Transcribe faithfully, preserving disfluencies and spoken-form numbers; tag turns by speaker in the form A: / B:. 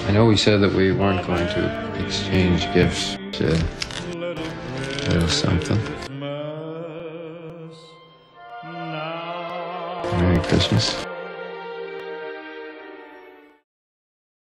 A: I know we said that we weren't going to exchange gifts. Uh, a little something. Merry Christmas.